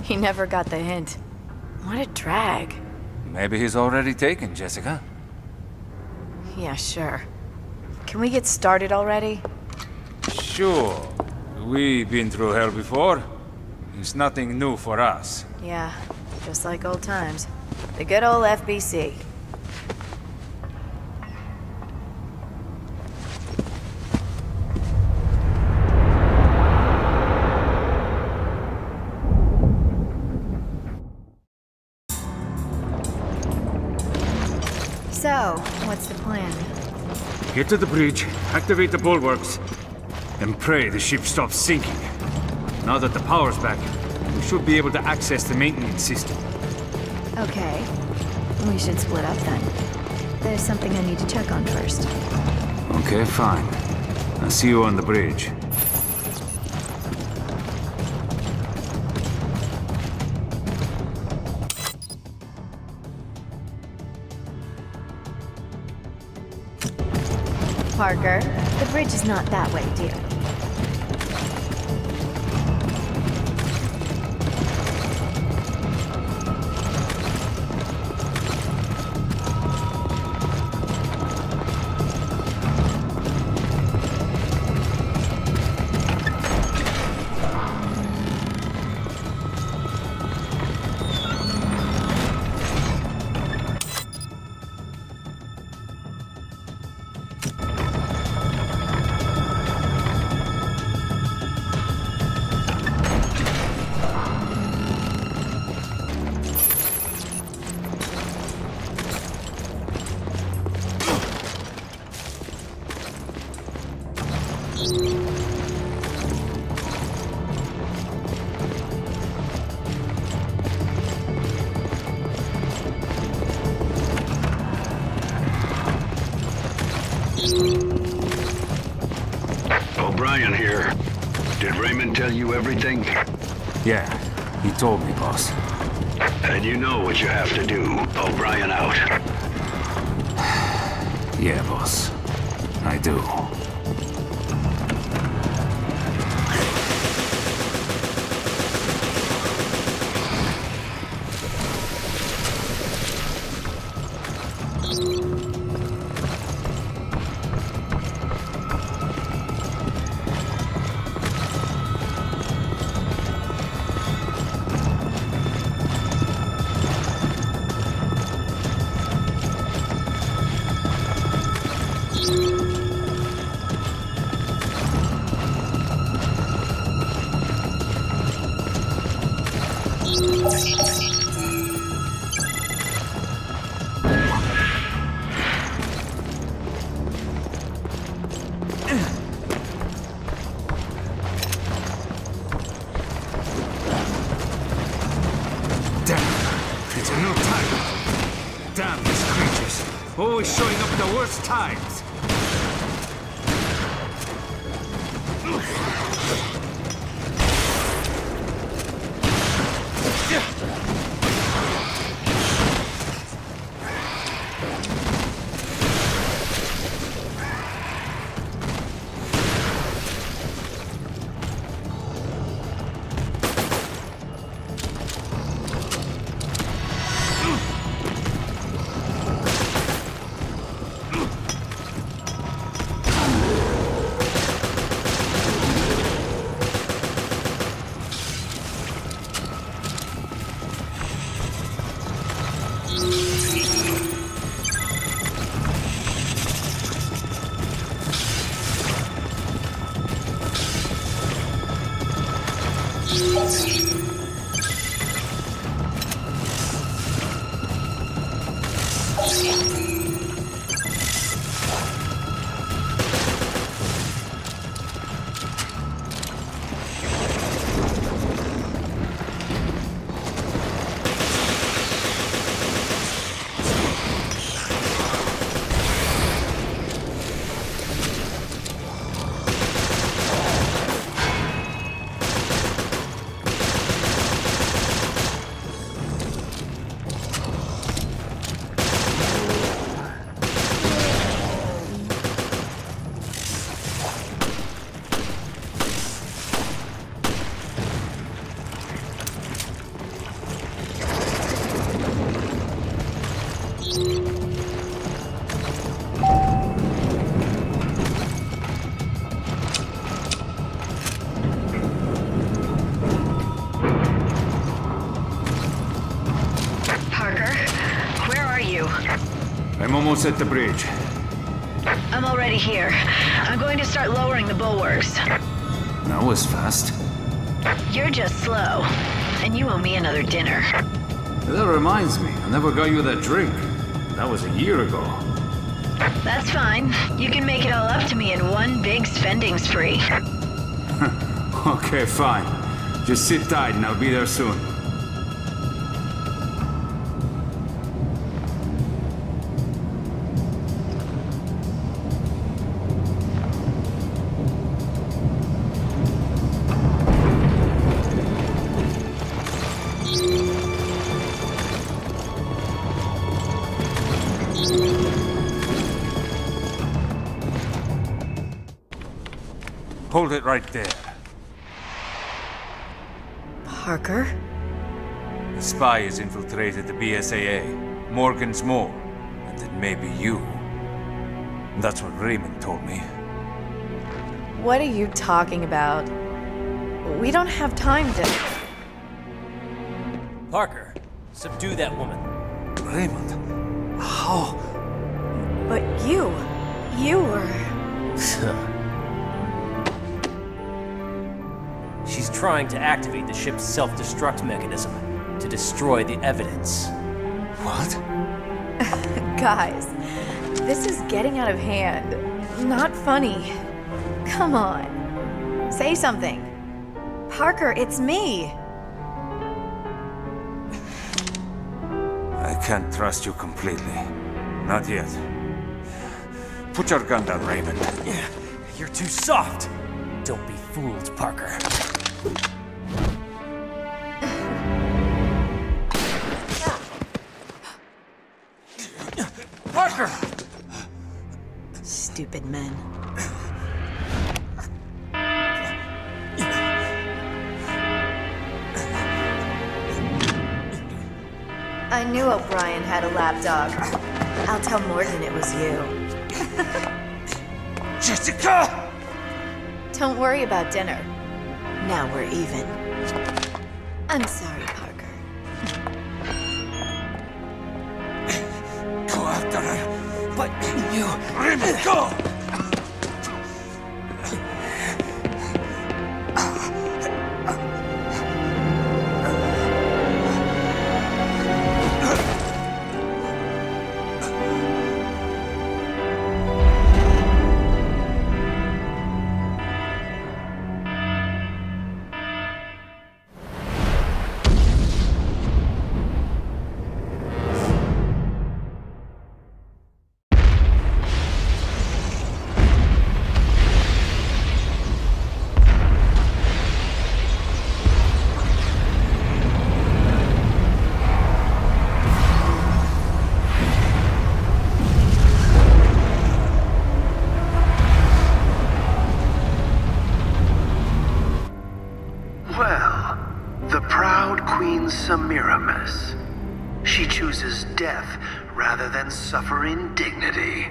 He never got the hint. What a drag. Maybe he's already taken, Jessica. Yeah, sure. Can we get started already? Sure. We've been through hell before. It's nothing new for us. Yeah, just like old times. The good old FBC. So, what's the plan? Get to the bridge, activate the bulwarks, and pray the ship stops sinking. Now that the power's back, we should be able to access the maintenance system. Okay. We should split up then. There's something I need to check on first. Okay, fine. I'll see you on the bridge. Parker, the bridge is not that way, dear. O'Brien here. Did Raymond tell you everything? Yeah, he told me, boss. And you know what you have to do. O'Brien out. Yeah, boss. I do. Damn these creatures. Always showing up the worst times. almost at the bridge. I'm already here. I'm going to start lowering the bulwarks. That was fast. You're just slow. And you owe me another dinner. That reminds me, I never got you that drink. That was a year ago. That's fine. You can make it all up to me in one big spending spree. Okay, fine. Just sit tight and I'll be there soon. Hold it right there. Parker? The spy has infiltrated the BSAA. Morgan's Mole. And it may be you. That's what Raymond told me. What are you talking about? We don't have time to... Parker, subdue that woman. Raymond? How? But you were... She's trying to activate the ship's self-destruct mechanism to destroy the evidence. What? Guys, this is getting out of hand. Not funny. Come on. Say something. Parker, it's me. I can't trust you completely. Not yet. Put your gun down, Raymond. Yeah, you're too soft. Don't be fooled, Parker. Parker! Stupid men. I knew O'Brien had a lapdog. I'll tell Morgan it was you. Jessica! Don't worry about dinner. Now we're even. I'm sorry, Parker. Go after her. But you... Raymond, go! Semiramis. She chooses death rather than suffer indignity.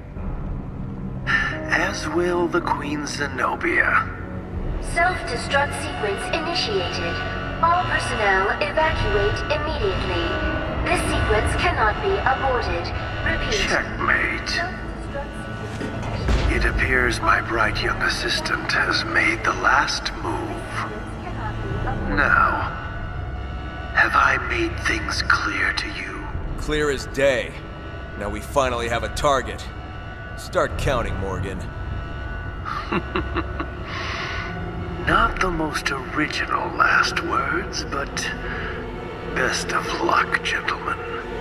As will the Queen Zenobia. Self-destruct sequence initiated. All personnel evacuate immediately. This sequence cannot be aborted. Repeat. Checkmate. It appears my bright young assistant has made the last move. Now, have I made things clear to you? Clear as day. Now we finally have a target. Start counting, Morgan. Not the most original last words, but best of luck, gentlemen.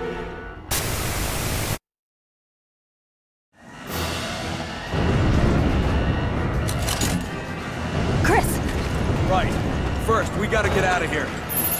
Chris! Right. First, we gotta get out of here.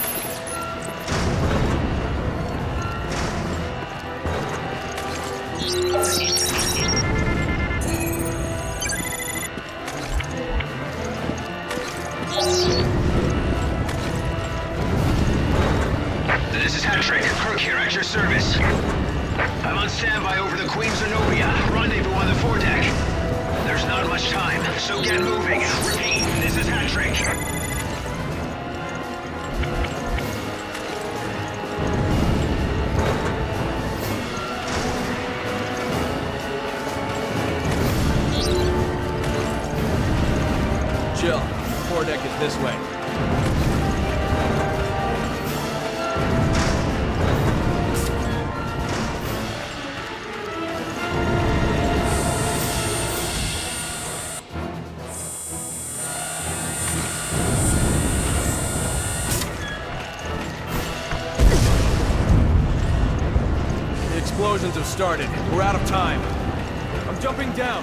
This is Hattrick. Crook here at your service. I'm on standby over the Queen Zenobia. Rendezvous on the foredeck. There's not much time, so get moving. Repeat, this is Hattrick. Jill, foredeck is this way. The explosions have started. We're out of time. I'm jumping down.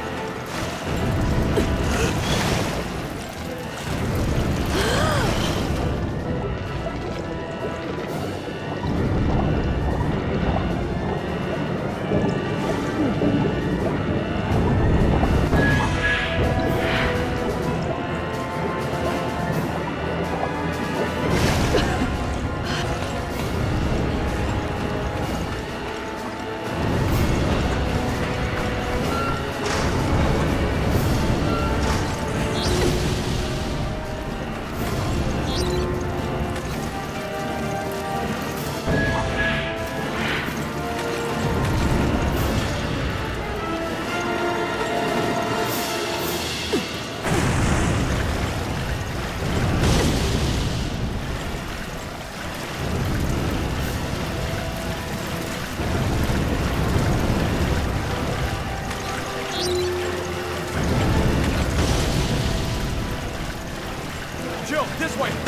Jill, this way!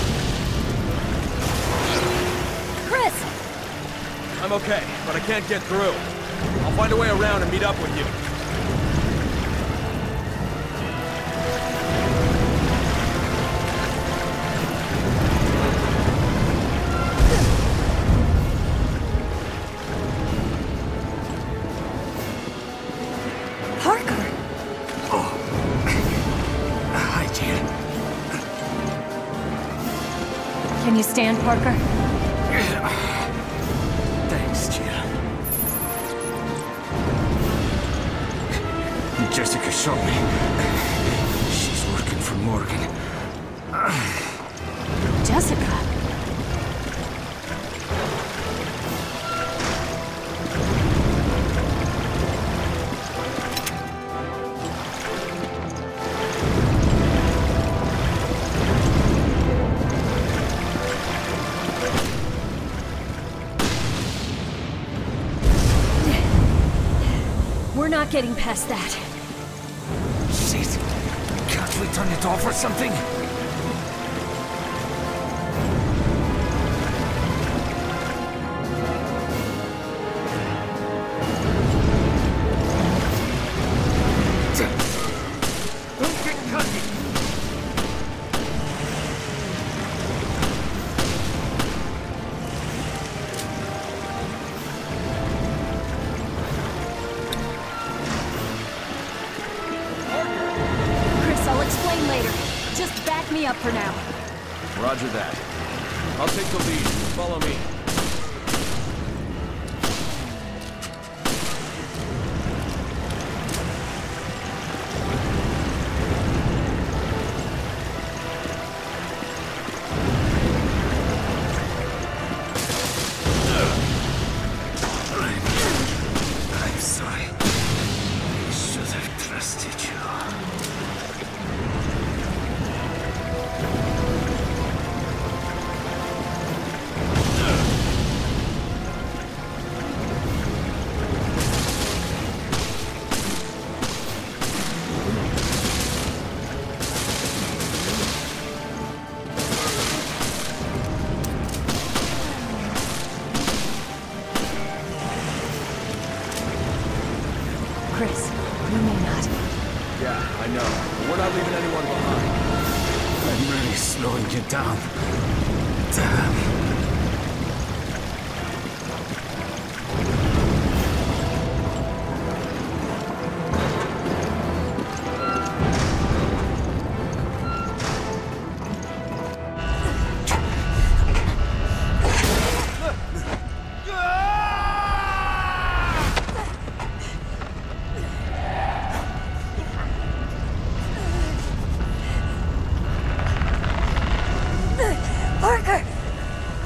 Chris! I'm okay, but I can't get through. I'll find a way around and meet up with you. Parker! Hi, Jill. Can you stand, Parker? Thanks, Jill. Jessica showed me. She's working for Morgan. Jessica? We're not getting past that. Shit. Can't we turn it off or something? Don't get cutty. Chris, I'll explain later. Just back me up for now. Roger that. I'll take the lead. Follow me. I'm sorry. I should have trusted you. Chris, you may not. Yeah, I know. But we're not leaving anyone behind. I'm really slowing you down. Damn. Parker!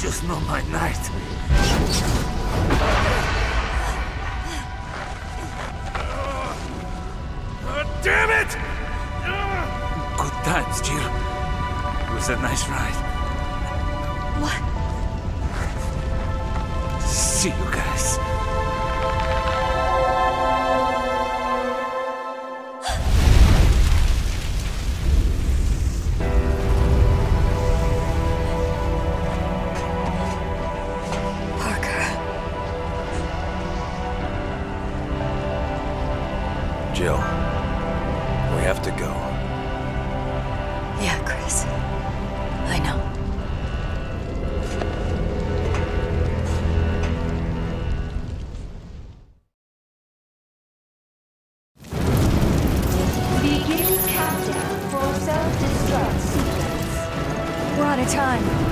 just not my night. Damn it! Good times, Jill. It was a nice ride. What? See you guys. Jill, we have to go. Yeah, Chris. I know. Begin countdown for self-destruct sequence. We're out of time.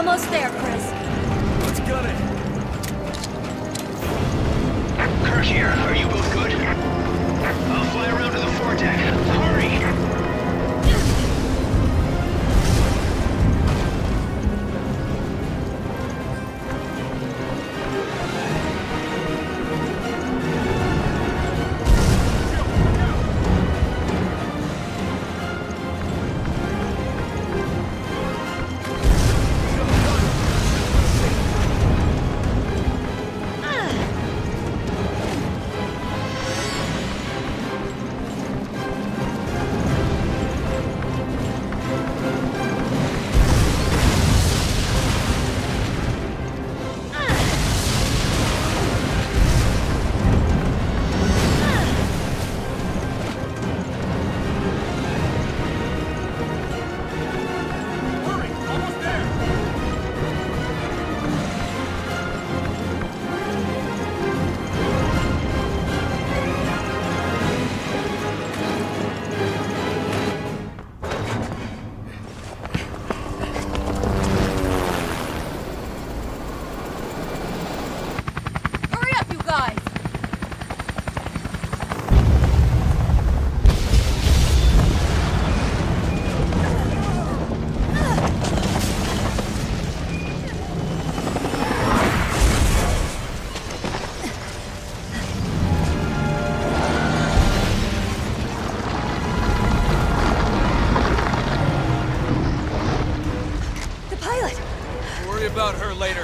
almost there, Chris. Let's gun it. Kirk here. Are you both good? I'll fly around to the foredeck. Hurry! Worry about her later.